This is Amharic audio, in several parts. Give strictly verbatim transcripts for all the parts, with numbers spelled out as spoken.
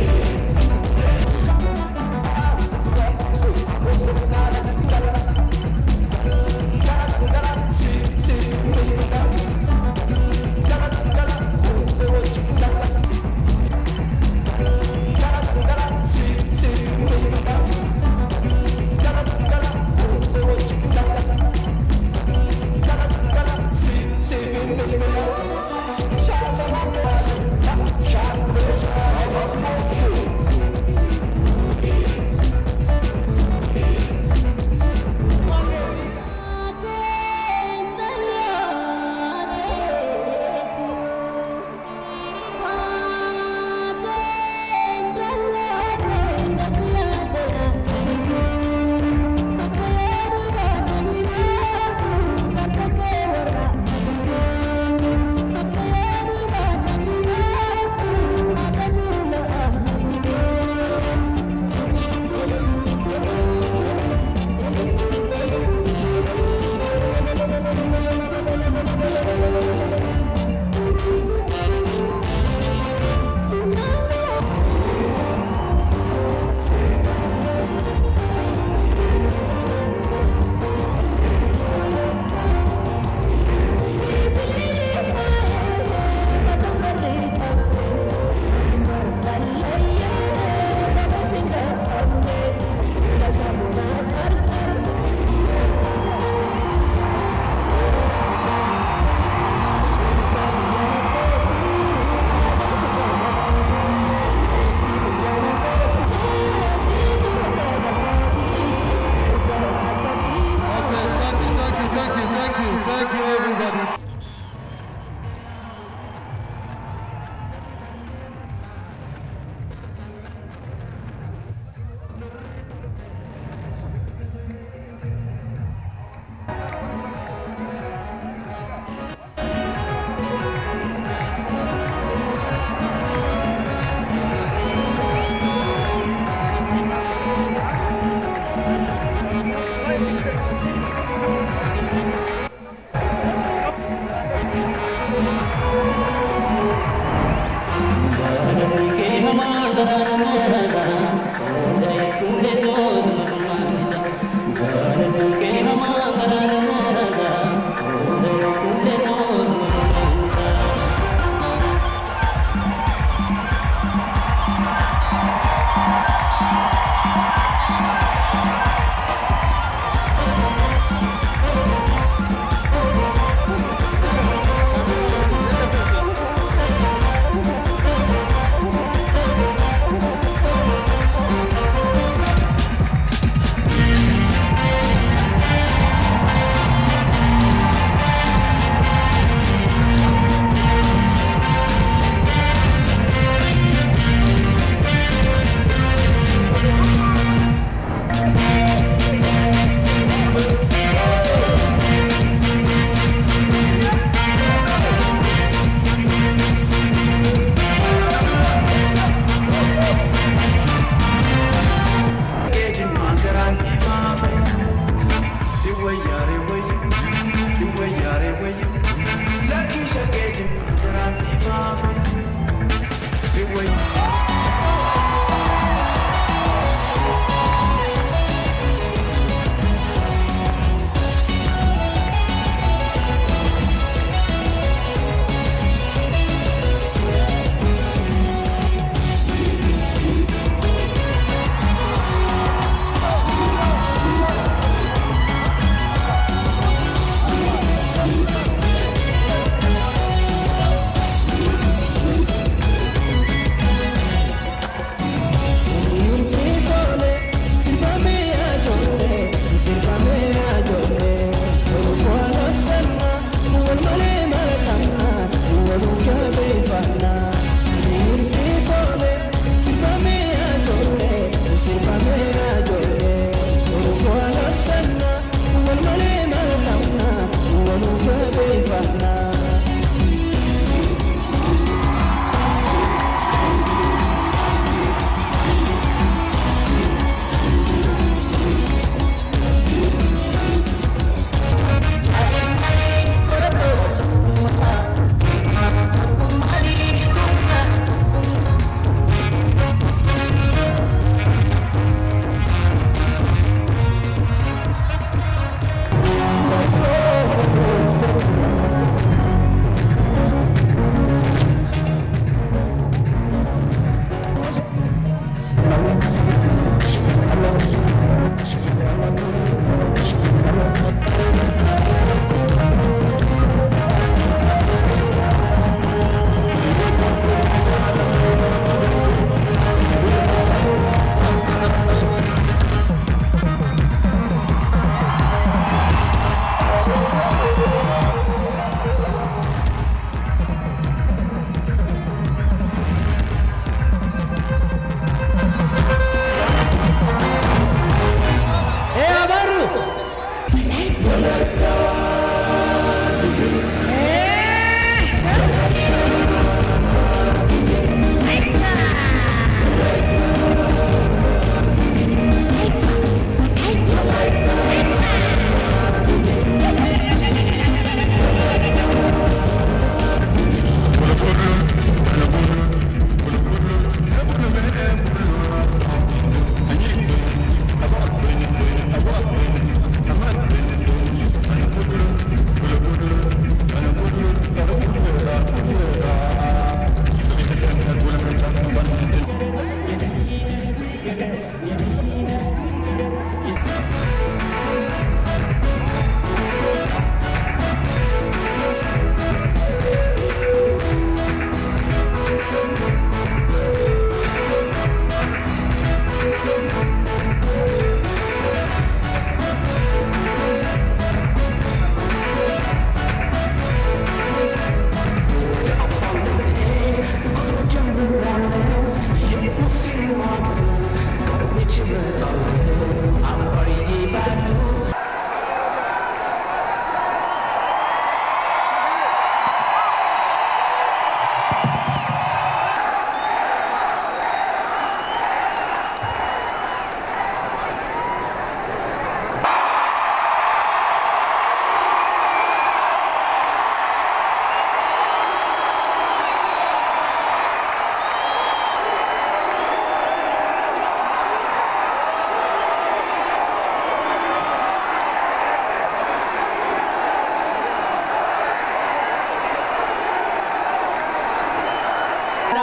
Shots of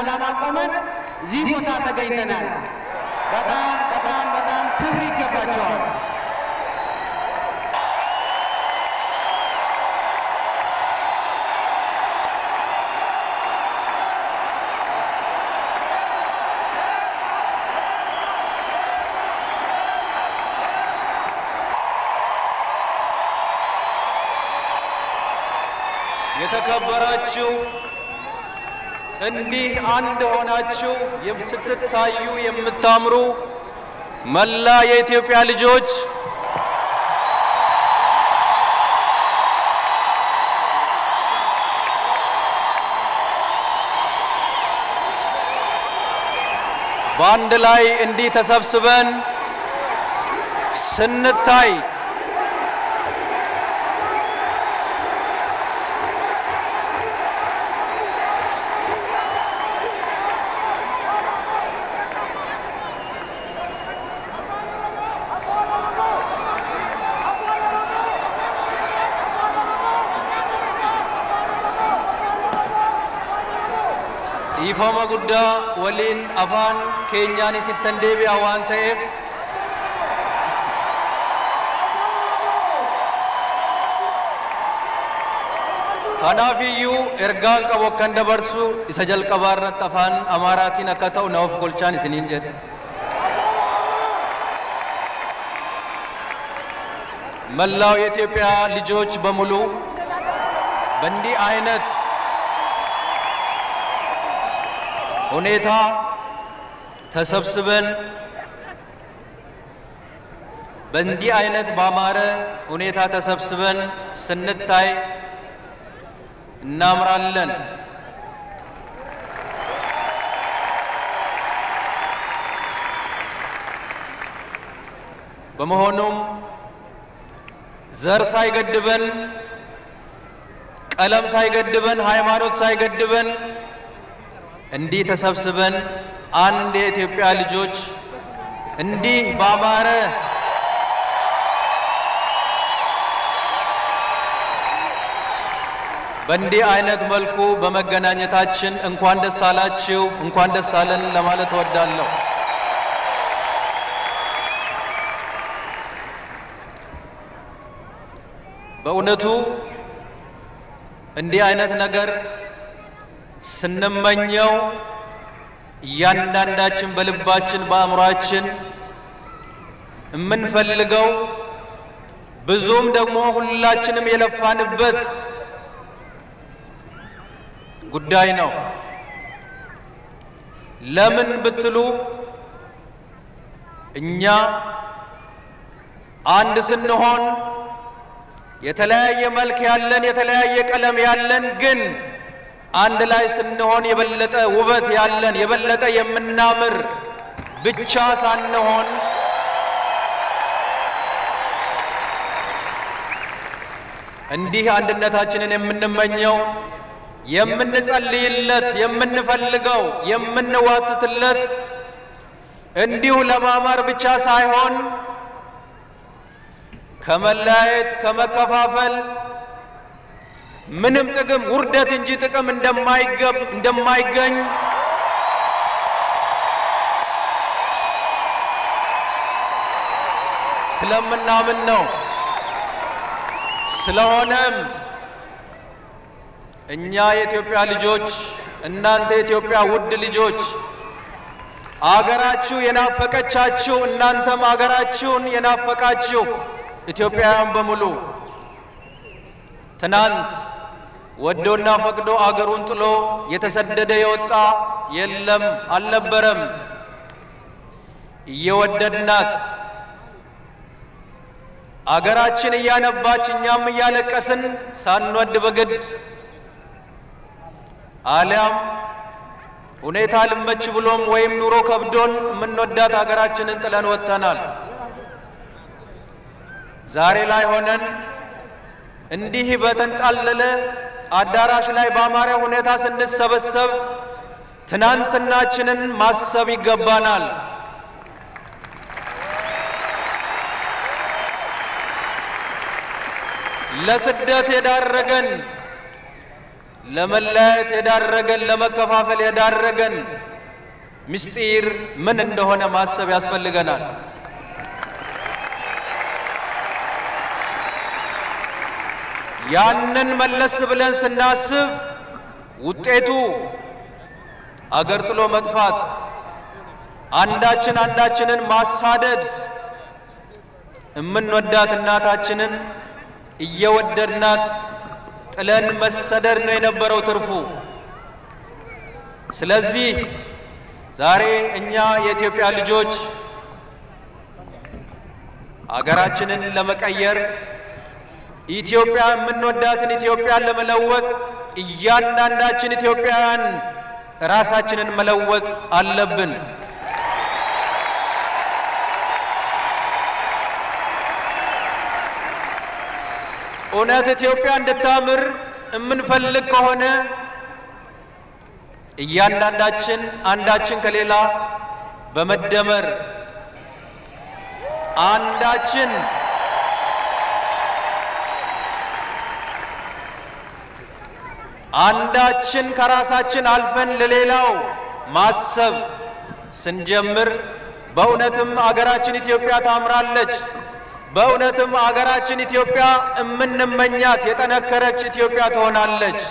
ስላላቆመን እዚህ ቦታ ተገኝተናል። በጣም በጣም በጣም ክብር ይገባቸዋል። የተከበራችሁ እንዲህ አንድ ሆናችሁ የምትታዩ የምታምሩ መላ የኢትዮጵያ ልጆች በአንድ ላይ እንዲህ ተሰብስበን ስንታይ ifama gudda walin afan keenyani sittan deebi'a waan ta'eef kanaafiyyuu ergaan qabu kan dabarsu isa jalqabaarratti afaan amaaraatiin akka ta'u na of golchaan isiniin jedhe መላው የኢትዮጵያ ልጆች በሙሉ በእንዲህ አይነት ሁኔታ ተሰብስበን በእንዲህ አይነት ባማረ ሁኔታ ተሰብስበን ስንታይ እናምራለን። በመሆኑም ዘር ሳይገድበን ቀለም ሳይገድበን ሃይማኖት ሳይገድበን እንዲህ ተሰብስበን አንድ የኢትዮጵያ ልጆች እንዲህ ባማረ በእንዲህ አይነት መልኩ በመገናኘታችን እንኳን ደስ አላችሁ እንኳን ደስ አለን ለማለት እወዳለሁ። በእውነቱ እንዲህ አይነት ነገር ስንመኘው እያንዳንዳችን በልባችን በአእምሯችን የምንፈልገው ብዙም ደግሞ ሁላችንም የለፋንበት ጉዳይ ነው። ለምን ብትሉ እኛ አንድ ስንሆን የተለያየ መልክ ያለን የተለያየ ቀለም ያለን ግን አንድ ላይ ስንሆን የበለጠ ውበት ያለን የበለጠ የምናምር ብቻ ሳንሆን እንዲህ አንድነታችንን የምንመኘው የምንጸልይለት የምንፈልገው የምንዋትትለት እንዲሁ ለማማር ብቻ ሳይሆን ከመለያየት ከመከፋፈል ምንም ጥቅም ውርደት እንጂ ጥቅም እንደማይገብ እንደማይገኝ ስለምናምን ነው። ስለሆነም እኛ የኢትዮጵያ ልጆች እናንተ የኢትዮጵያ ውድ ልጆች አገራችሁ የናፈቀቻችሁ እናንተም አገራችሁን የናፈቃችሁ ኢትዮጵያውያን በሙሉ ትናንት ወዶና ፈቅዶ አገሩን ጥሎ የተሰደደ የወጣ የለም አልነበረም። እየወደድናት አገራችን እያነባች እኛም እያለቀስን ሳንወድ በግድ አሊያም ሁኔታ ልመች ብሎም ወይም ኑሮ ከብዶን የምንወዳት አገራችንን ጥለን ወጥተናል። ዛሬ ላይ ሆነን እንዲህ በተንጣለለ አዳራሽ ላይ ባማረ ሁኔታ ስንሰበሰብ ትናንትናችንን ማሰብ ይገባናል። ለስደት የዳረገን ለመለያየት የዳረገን ለመከፋፈል የዳረገን ምስጢር ምን እንደሆነ ማሰብ ያስፈልገናል። ያንን መለስ ብለን ስናስብ ውጤቱ አገር ጥሎ መጥፋት፣ አንዳችን አንዳችንን ማሳደድ፣ እምንወዳት እናታችንን እየወደድናት ጥለን መሰደድ ነው የነበረው ትርፉ። ስለዚህ ዛሬ እኛ የኢትዮጵያ ልጆች አገራችንን ለመቀየር ኢትዮጵያ የምንወዳትን ኢትዮጵያን ለመለወጥ እያንዳንዳችን ኢትዮጵያውያን ራሳችንን መለወጥ አለብን። እውነት ኢትዮጵያ እንድታምር የምንፈልግ ከሆነ እያንዳንዳችን አንዳችን ከሌላ በመደመር አንዳችን አንዳችን ከራሳችን አልፈን ለሌላው ማሰብ ስንጀምር በእውነትም አገራችን ኢትዮጵያ ታምራለች። በእውነትም አገራችን ኢትዮጵያ እምንመኛት የጠነከረች ኢትዮጵያ ትሆናለች።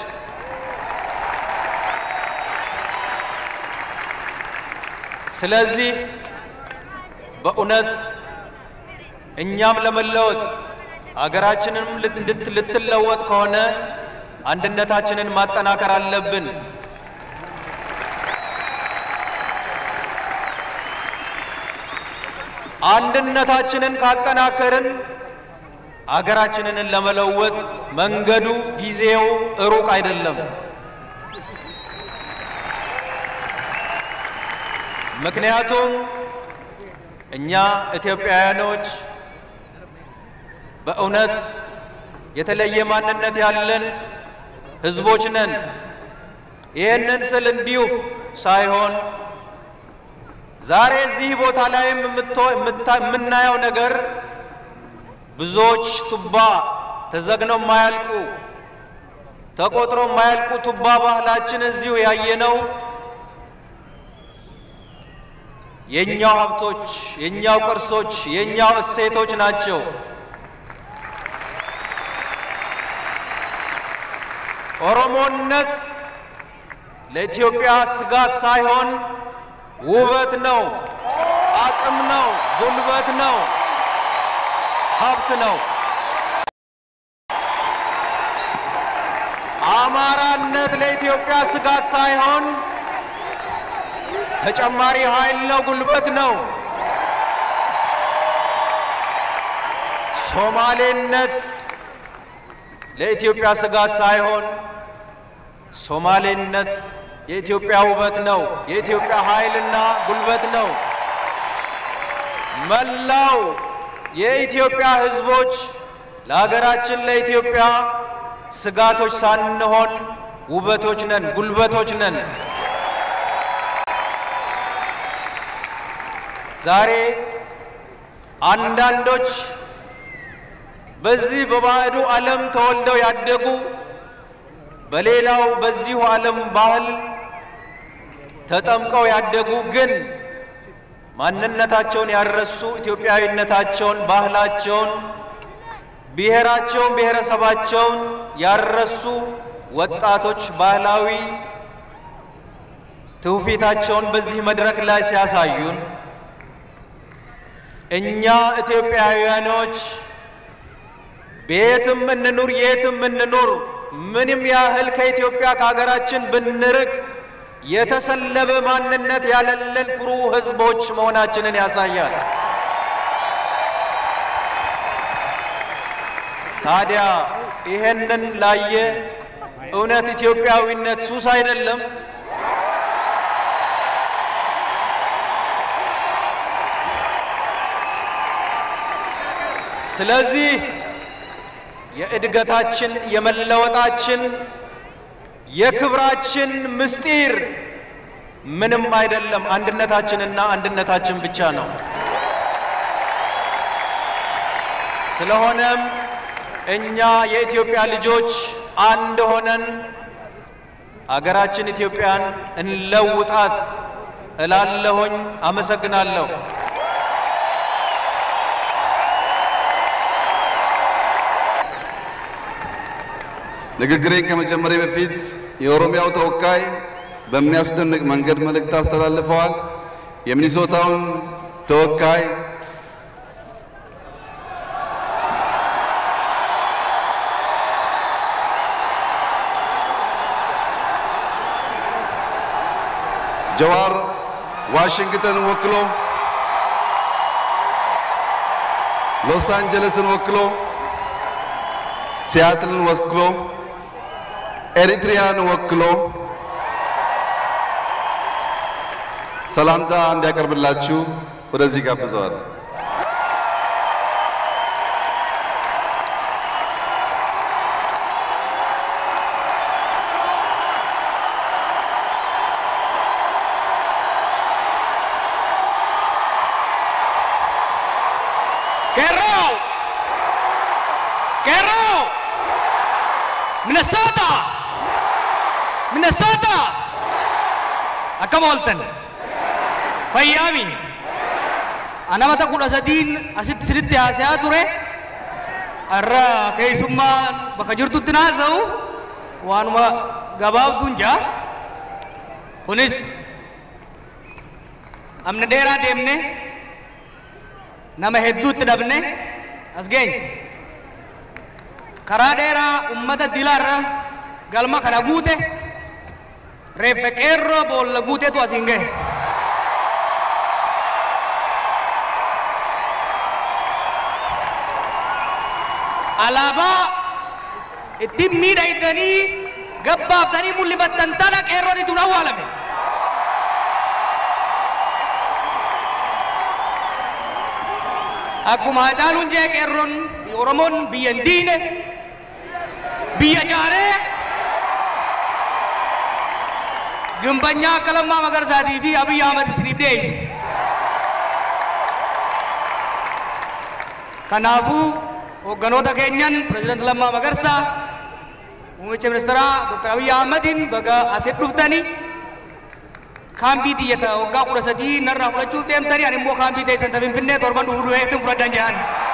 ስለዚህ በእውነት እኛም ለመለወጥ አገራችንም ልትለወጥ ከሆነ አንድነታችንን ማጠናከር አለብን። አንድነታችንን ካጠናከርን አገራችንን ለመለወጥ መንገዱ ጊዜው ሩቅ አይደለም። ምክንያቱም እኛ ኢትዮጵያውያኖች በእውነት የተለየ ማንነት ያለን ህዝቦች ነን። ይህንን ስል እንዲሁ ሳይሆን ዛሬ እዚህ ቦታ ላይም የምናየው ነገር ብዙዎች ቱባ ተዘግነው ማያልቁ ተቆጥሮ ማያልቁ ቱባ ባህላችን እዚሁ ያየነው የኛው ሀብቶች፣ የኛው ቅርሶች፣ የኛው እሴቶች ናቸው። ኦሮሞነት ለኢትዮጵያ ስጋት ሳይሆን ውበት ነው፣ አቅም ነው፣ ጉልበት ነው፣ ሀብት ነው። አማራነት ለኢትዮጵያ ስጋት ሳይሆን ተጨማሪ ኃይል ነው፣ ጉልበት ነው። ሶማሌነት ለኢትዮጵያ ስጋት ሳይሆን ሶማሌነት የኢትዮጵያ ውበት ነው፣ የኢትዮጵያ ኃይልና ጉልበት ነው። መላው የኢትዮጵያ ህዝቦች ለሀገራችን ለኢትዮጵያ ስጋቶች ሳንሆን ውበቶች ነን፣ ጉልበቶች ነን። ዛሬ አንዳንዶች በዚህ በባዕዱ ዓለም ተወልደው ያደጉ በሌላው በዚሁ ዓለም ባህል ተጠምቀው ያደጉ ግን ማንነታቸውን ያረሱ ኢትዮጵያዊነታቸውን፣ ባህላቸውን፣ ብሔራቸውን፣ ብሔረሰባቸውን ያረሱ ወጣቶች ባህላዊ ትውፊታቸውን በዚህ መድረክ ላይ ሲያሳዩን እኛ ኢትዮጵያውያኖች ቤትም እንኑር የትም እንኑር ምንም ያህል ከኢትዮጵያ ከሀገራችን ብንርቅ የተሰለበ ማንነት ያለለን ኩሩ ህዝቦች መሆናችንን ያሳያል። ታዲያ ይሄንን ላየ እውነት ኢትዮጵያዊነት ሱስ አይደለም? ስለዚህ የእድገታችን የመለወጣችን የክብራችን ምስጢር ምንም አይደለም፣ አንድነታችንና አንድነታችን ብቻ ነው። ስለሆነም እኛ የኢትዮጵያ ልጆች አንድ ሆነን አገራችን ኢትዮጵያን እንለውጣት እላለሁኝ። አመሰግናለሁ። ንግግሬን ከመጀመሪያ በፊት የኦሮሚያው ተወካይ በሚያስደንቅ መንገድ መልእክት አስተላልፈዋል። የሚኒሶታውን ተወካይ ጀዋር ዋሽንግተንን ወክሎ ሎስ አንጀለስን ወክሎ ሲያትልን ወክሎ ኤሪትሪያን ወክሎ ሰላምታ እንዲያቀርብላችሁ ወደዚህ ጋብዘዋል። Kerro! Kerro! Minnesota! Minnesota! Akkam ooltan? Fayyaami? Anamata kudha sadiin asitti sirriitti haasayaa ture. Har'a keessummaan bakka jirtutti naasa'u waanuma gabaabduun jaa. Kunis amna dheeraa deemne nama hedduutti dhabne as geenye. Karaa dheeraa ummata dilaarra galma kana guute reeffa qeerroo boolla guuteetu asiin gahe. Alaabaa ittiin miidhagdanii gabbaaftanii mul'ifattan tana qeerroon itti awwaalame. Akkuma Hacaaluun jee qeerroon fi Oromoon biyya hin diine biyya jaaree gimbanyaa akka Lammaa Magarsaatii fi Abiyyi Ahmad isiniif dhiyeesse. Kanaafuu hogganoota keenyan Pireezidaanti Lammaa Magarsaa, Muummicha Ministeeraa Doktor Abiyyi Ahmadiin baga asitti dhuftanii kaambii diyyata waggaa kudha sadii narraa fudhachuuf deemtanii ani immoo kaambii teessan ta Finfinnee torban dhufu dhufeetiin fudhadhan jedhan.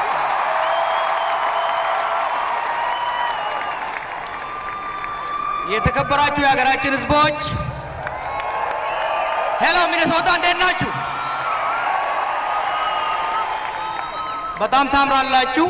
የተከበራችሁ የሀገራችን ህዝቦች ሄሎ ሚኔሶታ እንዴት ናችሁ? በጣም ታምራላችሁ።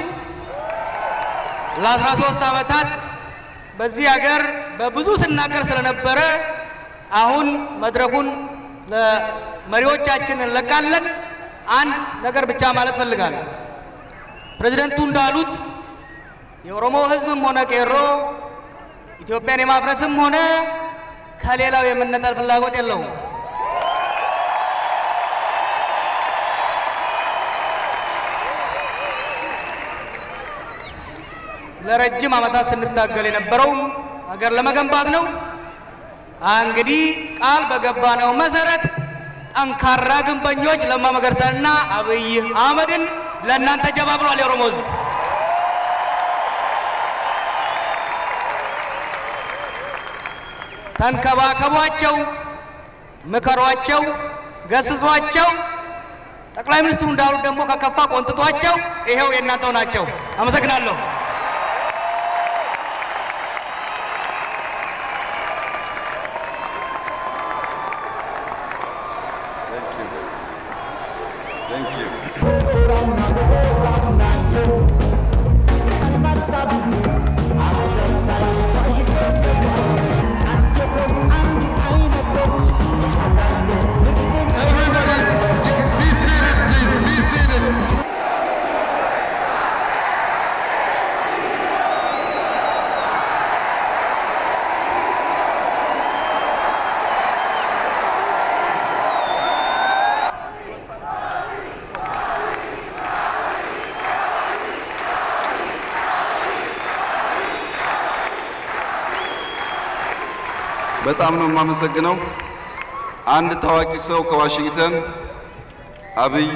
ለአስራ ሶስት ዓመታት በዚህ ሀገር በብዙ ስናገር ስለነበረ አሁን መድረኩን ለመሪዎቻችን እንለቃለን። አንድ ነገር ብቻ ማለት ፈልጋለሁ። ፕሬዝዳንቱ እንዳሉት የኦሮሞ ህዝብም ሆነ ቄሮ ኢትዮጵያን የማፍረስም ሆነ ከሌላው የመነጠል ፍላጎት የለውም። ለረጅም ዓመታት ስንታገል የነበረው ሀገር ለመገንባት ነው። እንግዲህ ቃል በገባነው መሰረት ጠንካራ ግንበኞች ለማ መገርሳና አብይ አህመድን ለእናንተ ጀባ ብሏል የኦሮሞ ህዝብ። ተንከባከቧቸው፣ ምከሯቸው፣ ገስጿቸው። ጠቅላይ ሚኒስትሩ እንዳሉት ደግሞ ከከፋ ቆንጥጧቸው። ይሄው የእናንተው ናቸው። አመሰግናለሁ። Thank you. በጣም ነው የማመሰግነው። አንድ ታዋቂ ሰው ከዋሽንግተን አብይ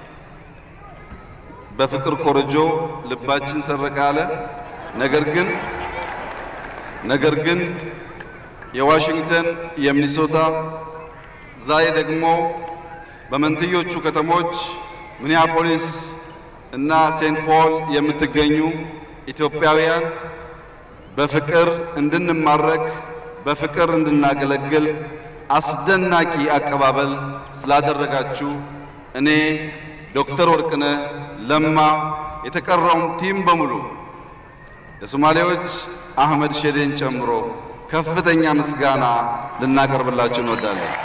በፍቅር ኮረጆ ልባችን ሰረቀ አለ። ነገር ግን ነገር ግን የዋሽንግተን፣ የሚኒሶታ ዛሬ ደግሞ በመንትዮቹ ከተሞች ሚኒያፖሊስ እና ሴንት ፖል የምትገኙ ኢትዮጵያውያን በፍቅር እንድንማረክ በፍቅር እንድናገለግል አስደናቂ አቀባበል ስላደረጋችሁ እኔ ዶክተር ወርቅነህ ለማ የተቀረውም ቲም በሙሉ የሶማሌዎች አህመድ ሼዴን ጨምሮ ከፍተኛ ምስጋና ልናቀርብላችሁ እንወዳለን።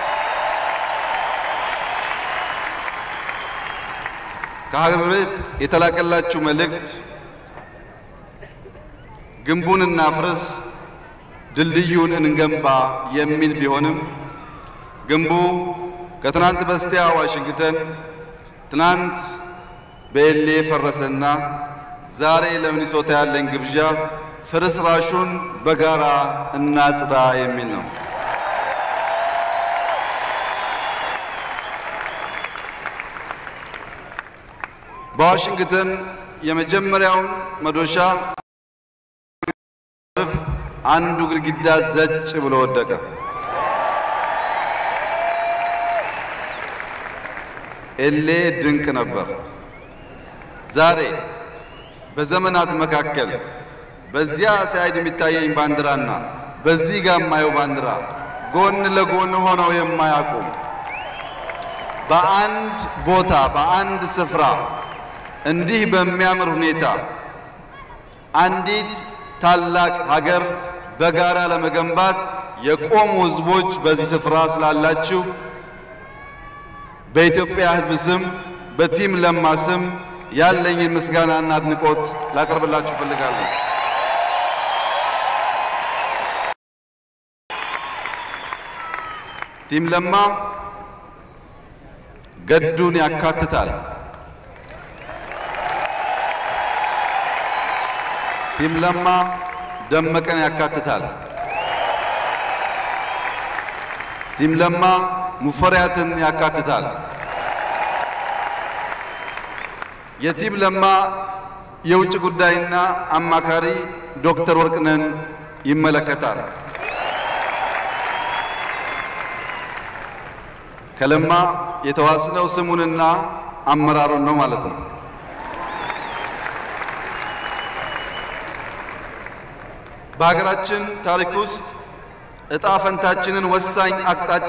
ከሀገር ቤት የተላከላችሁ መልእክት ግንቡን እናፍርስ ድልድዩን እንገንባ የሚል ቢሆንም ግንቡ ከትናንት በስቲያ ዋሽንግተን ትናንት በኤሌ ፈረሰና ዛሬ ለሚኒሶታ ያለን ግብዣ ፍርስራሹን በጋራ እናጽዳ የሚል ነው። በዋሽንግተን የመጀመሪያውን መዶሻ አንዱ ግድግዳ ዘጭ ብሎ ወደቀ። ኤሌ ድንቅ ነበር። ዛሬ በዘመናት መካከል በዚያ ሳይድ የሚታየኝ ባንዲራና በዚህ ጋር የማየው ባንዲራ ጎን ለጎን ሆነው የማያውቁ በአንድ ቦታ በአንድ ስፍራ እንዲህ በሚያምር ሁኔታ አንዲት ታላቅ ሀገር በጋራ ለመገንባት የቆሙ ህዝቦች በዚህ ስፍራ ስላላችሁ በኢትዮጵያ ህዝብ ስም በቲም ለማ ስም ያለኝ ምስጋናና አድናቆት ላቀርብላችሁ ፈልጋለሁ። ቲም ለማ ገዱን ያካትታል። ቲም ለማ ደመቀን ያካትታል። ቲም ለማ ሙፈሪያትን ያካትታል። የቲም ለማ የውጭ ጉዳይና አማካሪ ዶክተር ወርቅነህን ይመለከታል። ከለማ የተዋስነው ስሙንና አመራሩን ነው ማለት ነው። በሀገራችን ታሪክ ውስጥ እጣ ፈንታችንን ወሳኝ አቅጣጫ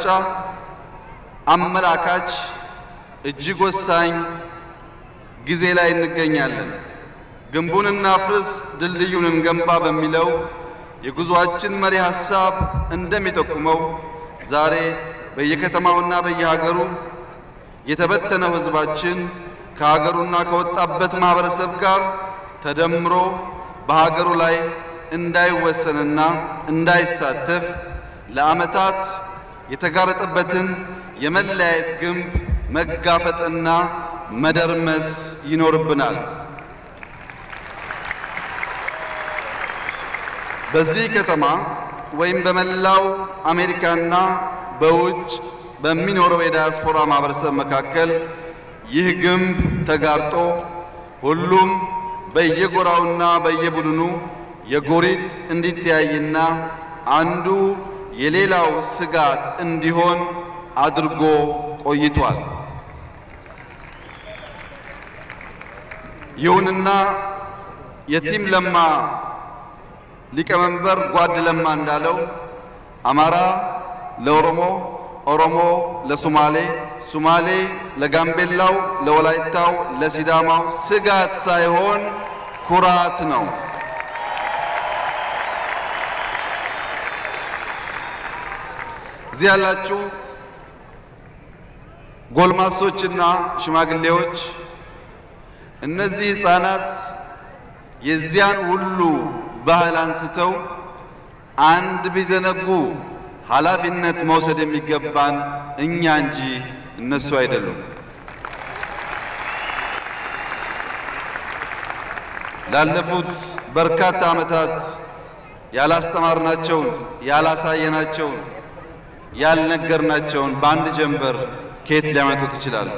አመላካች እጅግ ወሳኝ ጊዜ ላይ እንገኛለን። ግንቡን እናፍርስ ድልድዩን እንገንባ በሚለው የጉዟችን መሪ ሐሳብ እንደሚጠቁመው ዛሬ በየከተማውና በየሀገሩ የተበተነው ህዝባችን ከሀገሩና ከወጣበት ማህበረሰብ ጋር ተደምሮ በሀገሩ ላይ እንዳይወሰንና እንዳይሳተፍ ለዓመታት የተጋረጠበትን የመለያየት ግንብ መጋፈጥና መደርመስ ይኖርብናል። በዚህ ከተማ ወይም በመላው አሜሪካና በውጭ በሚኖረው የዳያስፖራ ማህበረሰብ መካከል ይህ ግንብ ተጋርጦ ሁሉም በየጎራውና በየቡድኑ የጎሪጥ እንዲተያይና አንዱ የሌላው ስጋት እንዲሆን አድርጎ ቆይቷል። ይሁንና የቲም ለማ ሊቀመንበር ጓድ ለማ እንዳለው አማራ ለኦሮሞ፣ ኦሮሞ ለሶማሌ፣ ሶማሌ ለጋምቤላው፣ ለወላይታው፣ ለሲዳማው ስጋት ሳይሆን ኩራት ነው። እዚህ ያላችሁ ጎልማሶችና ሽማግሌዎች እነዚህ ህፃናት የዚያን ሁሉ ባህል አንስተው አንድ ቢዘነጉ ኃላፊነት መውሰድ የሚገባን እኛ እንጂ እነሱ አይደሉም። ላለፉት በርካታ ዓመታት ያላስተማርናቸውን ያላሳየናቸውን ያልነገርናቸውን በአንድ ጀንበር ከየት ሊያመጡት ይችላሉ?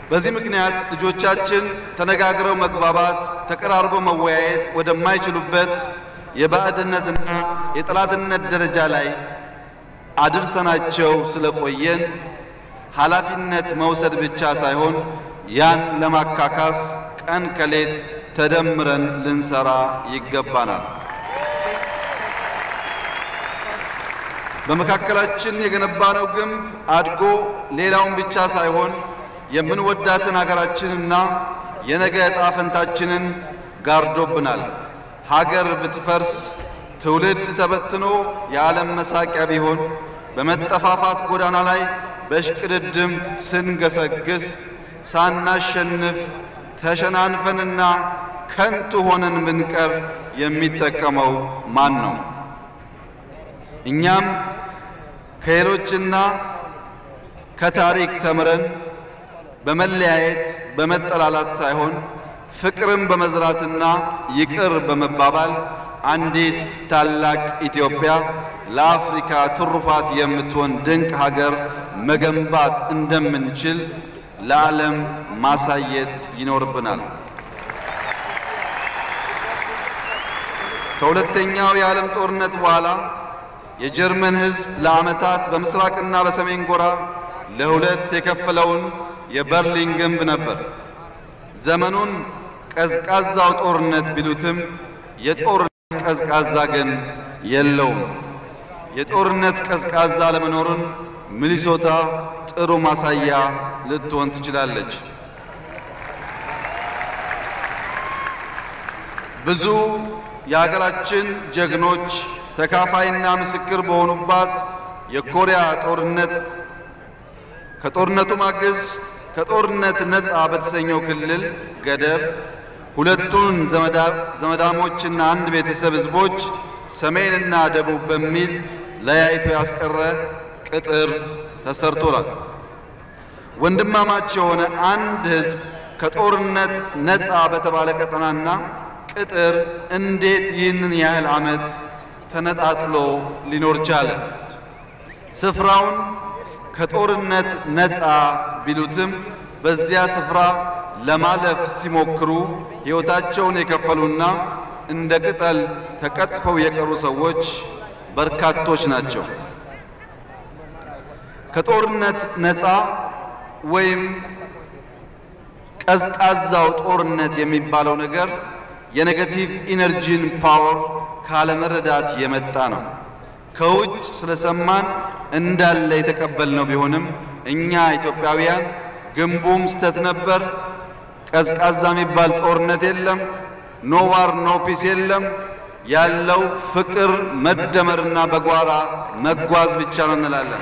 በዚህ ምክንያት ልጆቻችን ተነጋግረው መግባባት ተቀራርበው መወያየት ወደማይችሉበት የባዕድነትና የጠላትነት ደረጃ ላይ አድርሰናቸው ስለቆየን ኃላፊነት መውሰድ ብቻ ሳይሆን ያን ለማካካስ ቀን ከሌት ተደምረን ልንሰራ ይገባናል። በመካከላችን የገነባነው ግንብ አድጎ ሌላውን ብቻ ሳይሆን የምንወዳትን ሀገራችንና የነገ ዕጣ ፈንታችንን ጋርዶብናል። ሀገር ብትፈርስ ትውልድ ተበትኖ የዓለም መሳቂያ ቢሆን በመጠፋፋት ጎዳና ላይ በሽቅድድም ስንገሰግስ ሳናሸንፍ ተሸናንፈንና ከንቱ ሆነን ብንቀር የሚጠቀመው ማን ነው? እኛም ከሌሎችና ከታሪክ ተምረን በመለያየት በመጠላላት ሳይሆን ፍቅርን በመዝራትና ይቅር በመባባል አንዲት ታላቅ ኢትዮጵያ ለአፍሪካ ትሩፋት የምትሆን ድንቅ ሀገር መገንባት እንደምንችል ለዓለም ማሳየት ይኖርብናል። ከሁለተኛው የዓለም ጦርነት በኋላ የጀርመን ሕዝብ ለዓመታት በምስራቅና በሰሜን ጎራ ለሁለት የከፈለውን የበርሊን ግንብ ነበር። ዘመኑን ቀዝቃዛው ጦርነት ቢሉትም የጦርነት ቀዝቃዛ ግን የለውም። የጦርነት ቀዝቃዛ ለመኖሩን ሚኒሶታ ጥሩ ማሳያ ልትሆን ትችላለች። ብዙ የሀገራችን ጀግኖች ተካፋይና ምስክር በሆኑባት የኮሪያ ጦርነት ከጦርነቱ ማግስት ከጦርነት ነፃ በተሰኘው ክልል ገደብ ሁለቱን ዘመዳሞችና አንድ ቤተሰብ ህዝቦች ሰሜንና ደቡብ በሚል ለያይቶ ያስቀረ ቅጥር ተሰርቷል። ወንድማማች የሆነ አንድ ህዝብ ከጦርነት ነፃ በተባለ ቀጠናና ቅጥር እንዴት ይህንን ያህል ዓመት ተነጣጥሎ ሊኖር ቻለ? ስፍራውን ከጦርነት ነፃ ቢሉትም በዚያ ስፍራ ለማለፍ ሲሞክሩ ሕይወታቸውን የከፈሉና እንደ ቅጠል ተቀጥፈው የቀሩ ሰዎች በርካቶች ናቸው። ከጦርነት ነፃ ወይም ቀዝቃዛው ጦርነት የሚባለው ነገር የኔጌቲቭ ኢነርጂን ፓወር ካለመረዳት የመጣ ነው። ከውጭ ስለሰማን እንዳለ የተቀበልነው ቢሆንም እኛ ኢትዮጵያውያን ግንቡም ስተት ነበር፣ ቀዝቃዛ የሚባል ጦርነት የለም፣ ኖ ዋር ኖ ፒስ የለም፣ ያለው ፍቅር መደመርና በጓራ መጓዝ ብቻ ነው እንላለን።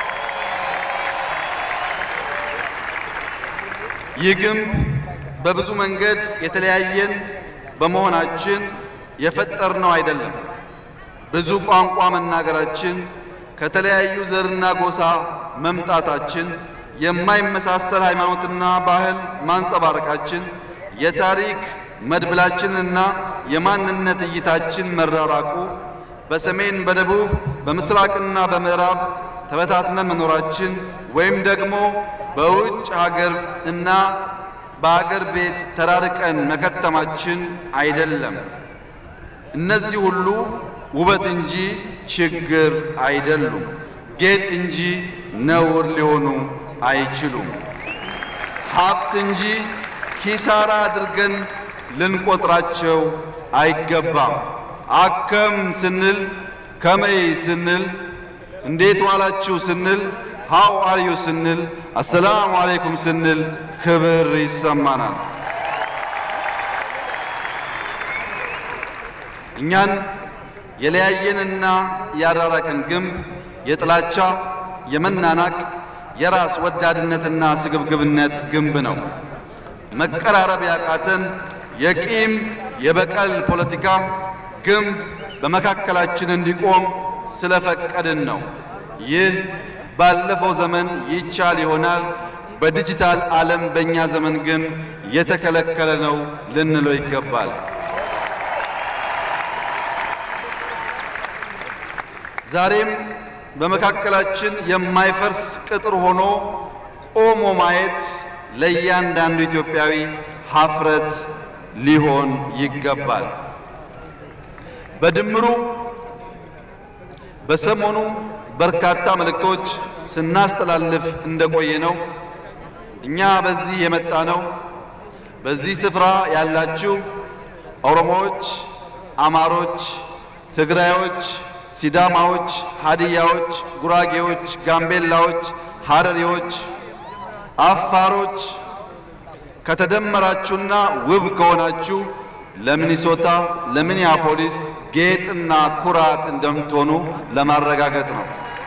ይህ ግንብ በብዙ መንገድ የተለያየን በመሆናችን የፈጠርነው አይደለም። ብዙ ቋንቋ መናገራችን፣ ከተለያዩ ዘርና ጎሳ መምጣታችን፣ የማይመሳሰል ሃይማኖትና ባህል ማንጸባረቃችን፣ የታሪክ መድብላችንና የማንነት እይታችን መራራቁ፣ በሰሜን በደቡብ በምስራቅና በምዕራብ ተበታትነን መኖራችን ወይም ደግሞ በውጭ ሀገር እና በአገር ቤት ተራርቀን መከተማችን አይደለም። እነዚህ ሁሉ ውበት እንጂ ችግር አይደሉም። ጌጥ እንጂ ነውር ሊሆኑ አይችሉም። ሀብት እንጂ ኪሳራ አድርገን ልንቆጥራቸው አይገባም። አከም ስንል፣ ከመይ ስንል፣ እንዴት ዋላችሁ ስንል፣ ሃው አር ዩ ስንል፣ አሰላሙ አለይኩም ስንል ክብር ይሰማናል። እኛን የለያየንና ያራራቅን ግንብ የጥላቻ፣ የመናናቅ፣ የራስ ወዳድነትና ስግብግብነት ግንብ ነው። መቀራረብ ያቃተን የቂም የበቀል ፖለቲካ ግንብ በመካከላችን እንዲቆም ስለፈቀድን ነው። ይህ ባለፈው ዘመን ይቻል ይሆናል፣ በዲጂታል ዓለም በእኛ ዘመን ግን የተከለከለ ነው ልንለው ይገባል። ዛሬም በመካከላችን የማይፈርስ ቅጥር ሆኖ ቆሞ ማየት ለእያንዳንዱ ኢትዮጵያዊ ሀፍረት ሊሆን ይገባል። በድምሩ በሰሞኑ በርካታ መልእክቶች ስናስተላልፍ እንደቆየ ነው። እኛ በዚህ የመጣ ነው በዚህ ስፍራ ያላችሁ ኦሮሞዎች፣ አማሮች፣ ትግራዮች፣ ሲዳማዎች፣ ሀዲያዎች፣ ጉራጌዎች፣ ጋምቤላዎች፣ ሀረሪዎች፣ አፋሮች ከተደመራችሁና ውብ ከሆናችሁ ለሚኒሶታ ለሚኒያፖሊስ ጌጥና ኩራት እንደምትሆኑ ለማረጋገጥ ነው።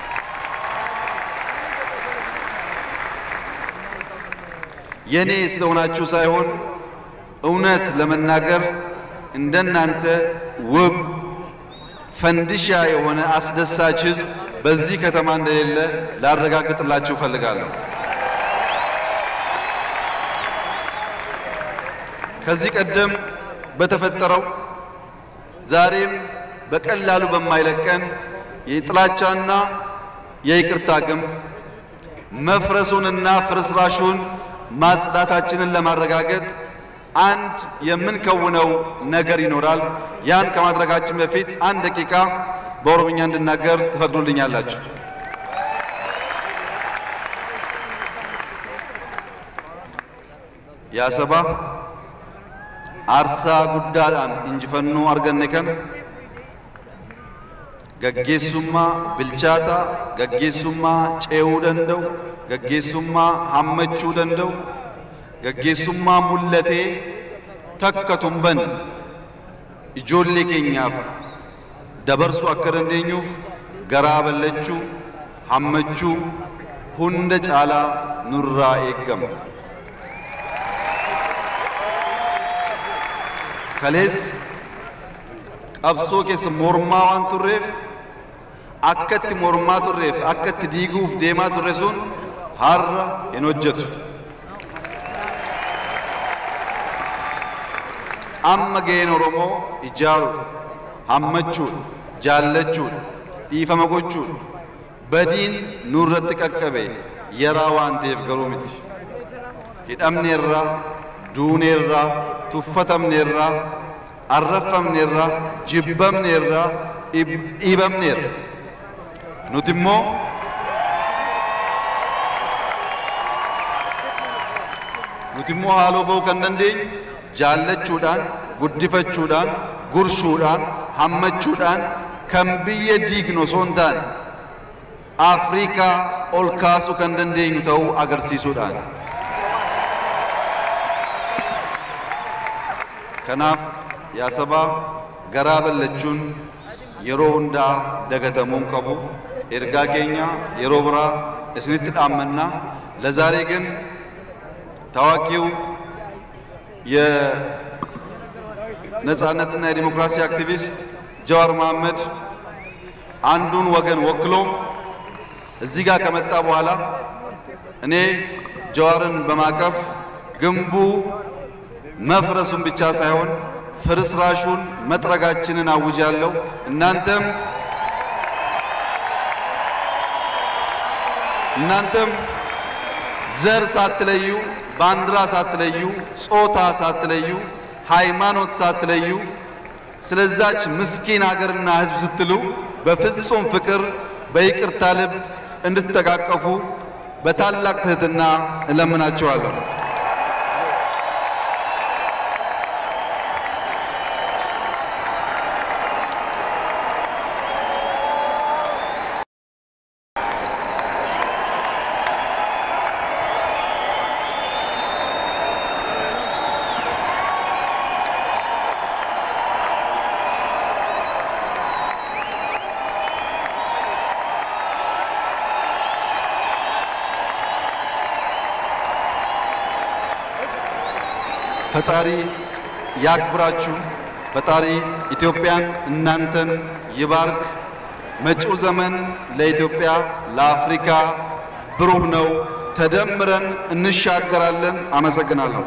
የኔ ስለሆናችሁ ሳይሆን እውነት ለመናገር እንደናንተ ውብ ፈንዲሻ የሆነ አስደሳች ሕዝብ በዚህ ከተማ እንደሌለ ላረጋግጥላችሁ ፈልጋለሁ። ከዚህ ቀደም በተፈጠረው ዛሬም በቀላሉ በማይለቀን የጥላቻና የይቅርታ ግንብ መፍረሱንና ፍርስራሹን ማጽዳታችንን ለማረጋገጥ አንድ የምንከውነው ነገር ይኖራል። ያን ከማድረጋችን በፊት አንድ ደቂቃ በኦሮምኛ እንድናገር ትፈቅዱልኛላችሁ? ያሰባ አርሳ ጉዳዳን እንጅፈኑ አርገነከን ገጌሱማ ብልቻታ ገጌሱማ ጨው ደንደው ገጌሱማ ሐመቹ ደንደው ገጌሱማ ሙለቴ ተከቱምበን ኢጆሌ ኬኛፍ ደበርሱ አከረንደኙ ገራ በለቹ ሐመቹ ሁንደ ጫላ ኑራ ኤገም ከሌስ ቀብሶ ኬስ ሞርማ ዋን ቱሬፍ አከት ሞርማ ቱሬፍ አከት ዲጉፍ ዴማ ቱሬሱን ሀራ የኖጀቱ አመ ገን ኦሮሞ ኢጃሩ ሐመቹ ጃለቹ ኢፈመጎቹ በዲን ኑረት ቀቀበ የራዋን ዴፍ ገሮምት ይዳምኔራ ዱኔራ ቱፈተምኔራ አረፈምኔራ ጅበምኔራ ኢበምኔራ ኑቲሞ ኑቲሞ ሃሎ በው ከነንዴኝ ጃለቹዳን ጉድፈቹዳን ጉርሹዳን ሐመቹዳን ከምብየ ዲግኖ ሶንታን አፍሪካ ኦልካሱ ከንደንዴኙ ተው አገርሲሱዳን ከናፍ ያሰባ ገራ በለቹን የሮ ሁንዳ ደገተሙን ቀቡ ኤርጋ ኬኛ የሮ ብራ እስኒት ጣመና ለዛሬ ግን ታዋቂው የነጻነትና የዲሞክራሲ አክቲቪስት ጀዋር መሐመድ አንዱን ወገን ወክሎ እዚህ ጋር ከመጣ በኋላ እኔ ጀዋርን በማቀፍ ግንቡ መፍረሱን ብቻ ሳይሆን ፍርስራሹን መጥረጋችንን አውጃለሁ። እናንተም እናንተም ዘር ሳትለዩ ባንዲራ ሳትለዩ ጾታ ሳትለዩ ሃይማኖት ሳትለዩ ስለዛች ምስኪን ሀገርና ሕዝብ ስትሉ በፍጹም ፍቅር በይቅርታ ልብ እንድትተቃቀፉ በታላቅ ትህትና እለምናችኋለሁ። ፈጣሪ ያክብራችሁ። ፈጣሪ ኢትዮጵያን እናንተን ይባርክ። መጪው ዘመን ለኢትዮጵያ ለአፍሪካ ብሩህ ነው። ተደምረን እንሻገራለን። አመሰግናለሁ።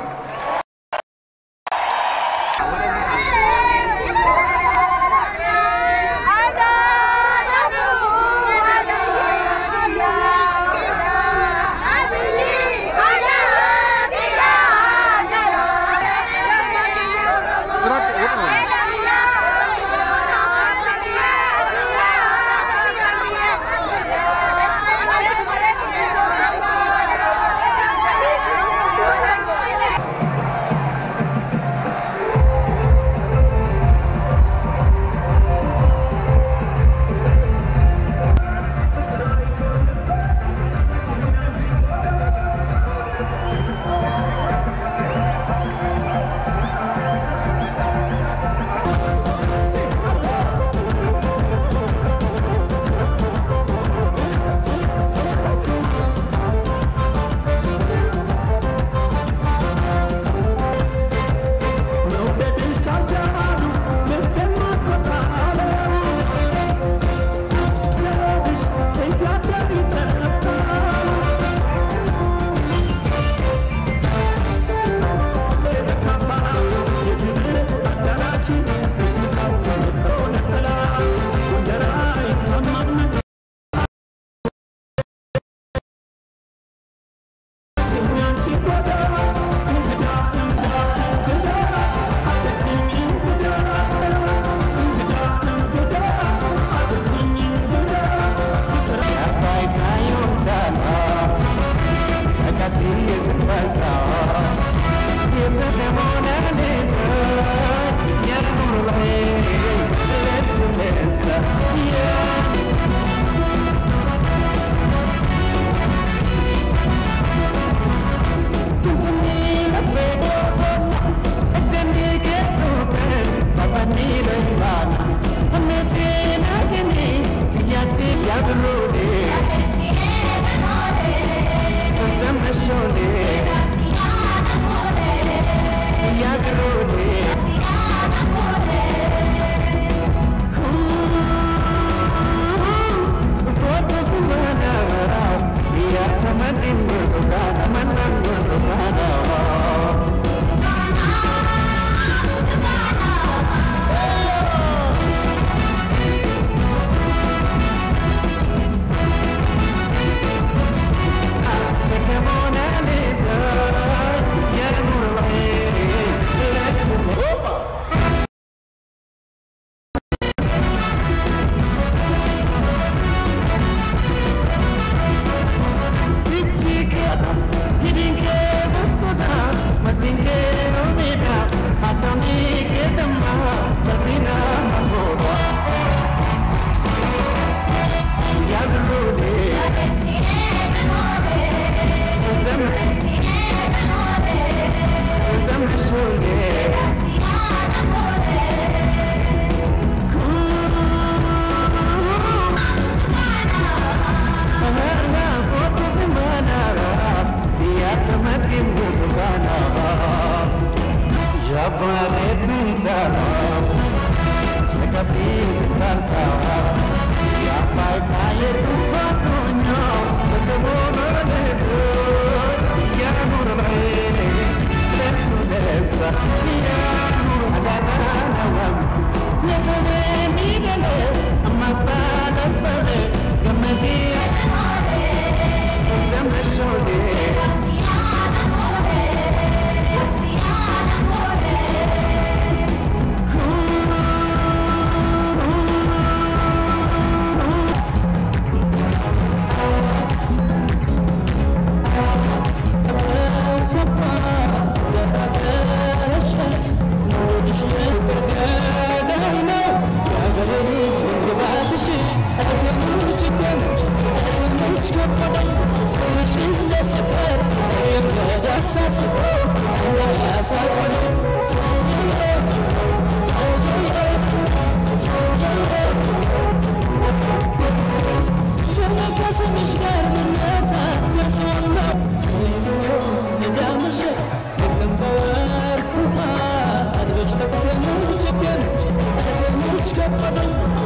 ከበደኝ